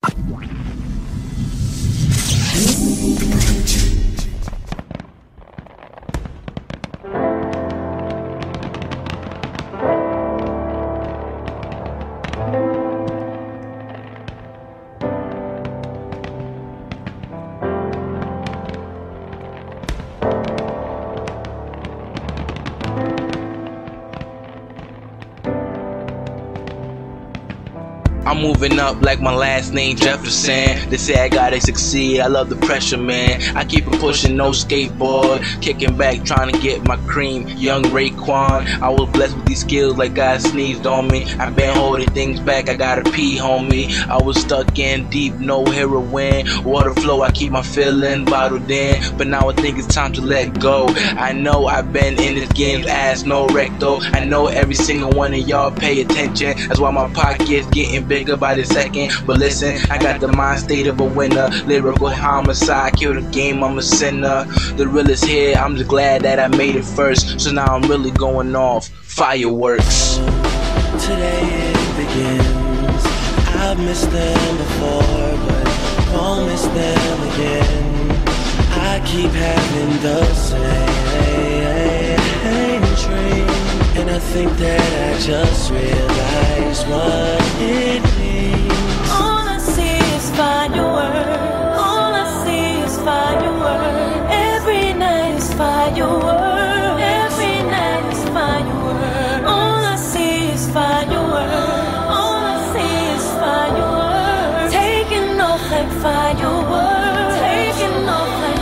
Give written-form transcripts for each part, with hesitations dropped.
I'm moving up like my last name Jefferson. They say I gotta succeed, I love the pressure, man. I keep it pushing, no skateboard. Kicking back, trying to get my cream. Young Raekwon, I was blessed with these skills like God sneezed on me. I been holding things back, I gotta pee, homie. I was stuck in deep, no heroine. Water flow, I keep my feeling bottled in. But now I think it's time to let go. I know I've been in this game, ass no rectal. I know every single one of y'all pay attention. That's why my pocket's getting bigger by the second. But listen, I got the mind state of a winner. Lyrical homicide, kill the game, I'm a sinner. The real is here, I'm just glad that I made it first. So now I'm really going off fireworks. Today it begins. I've missed them before, but won't miss them again. I keep having the same dream, and I think that I just realized what it means. All I see is fireworks. All I see is fireworks. Every night is fireworks. Every night is fireworks. All I see is fireworks. All I see is fireworks. Taking off like fireworks. Taking off like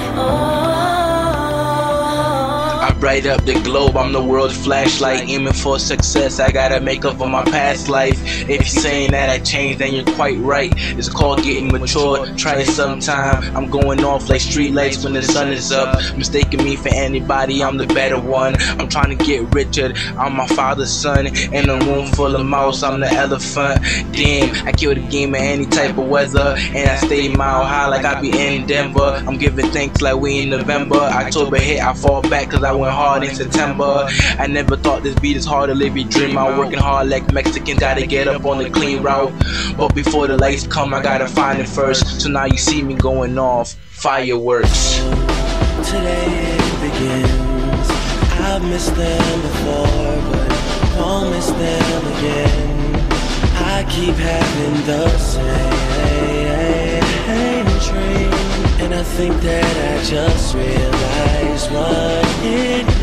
I bright up the globe, I'm the world's flashlight. Aiming for success, I gotta make up for my past life. If you're saying that I changed, then you're quite right. It's called getting mature, try it sometime. I'm going off like street lights when the sun is up. Mistaking me for anybody, I'm the better one. I'm trying to get richer, I'm my father's son. In a room full of mouse, I'm the elephant. Damn, I kill the game in any type of weather, and I stay mile high like I be in Denver. I'm giving thanks like we in November. October hit, I fall back cause I went hard in September. I never thought this beat is hard to live your dream out. Working hard like Mexicans, gotta get up on the clean route. But before the lights come, I gotta find it first. So now you see me going off fireworks. Today it begins. I've missed them before, but won't miss them again. I keep having the same dream, and I think that I just realized what it